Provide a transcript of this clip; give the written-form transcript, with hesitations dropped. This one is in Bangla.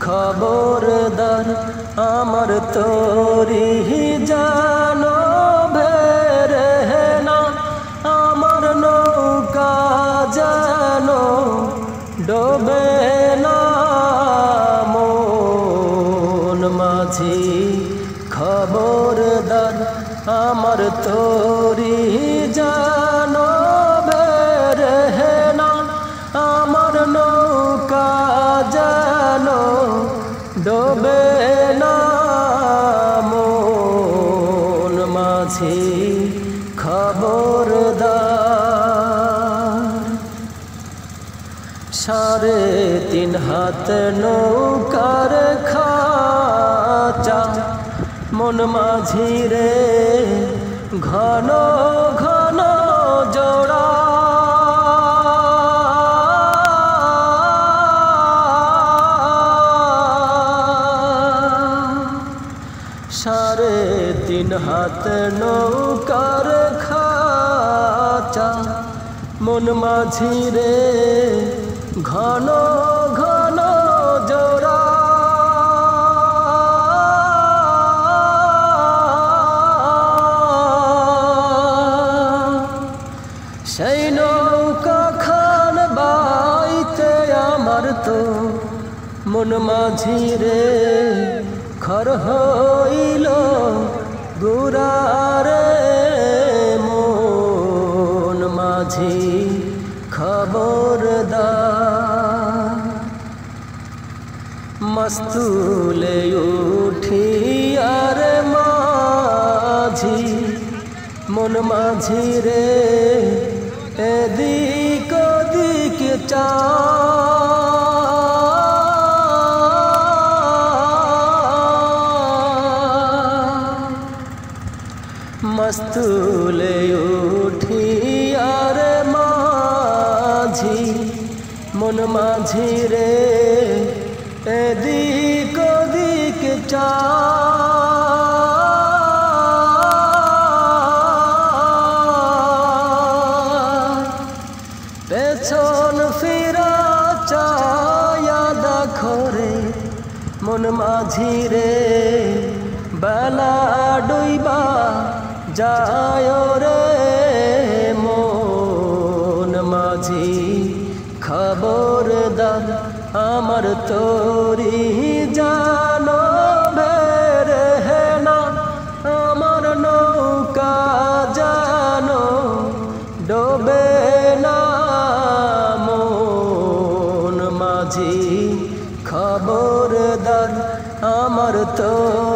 খবরদার আমার তোরি জানো ভেরে না, আমার নৌকা যেন ডোবে না। মন মাঝি খবরদার আমার তোরি জানো ভেরে না, আমার নৌকা যেন ডোবে না। মন মাঝি খবরদার। 3.5 হাত নৌকার খাঁচা মন মাঝি রে ঘন ঘন জোড়া। 3.5 হাত নৌকার খাঁচা মন মাঝি রে ঘন ঘন জোড়া। সেই নৌকা খান বাইতে আমার তো মন মাঝি রে খর হইল গুরারে। মন মাঝি খবরদার। মস্তুলে উঠি আর মাঝি মন মাঝি রে এদিক ওদিক চা। মস্তুলে উঠি আর মাঝি মন মাঝি রে এদিক ওদিক চা। পেছন ফিরা চায়া দেখো রে মন মাঝি রে বেলা ডুইবা যায় রে। মন মাঝি খবরদার আমার তোরি জানো ভেরে না, আমার নৌকা জানো ডোবে না। মন মাঝি খবরদার আমার তো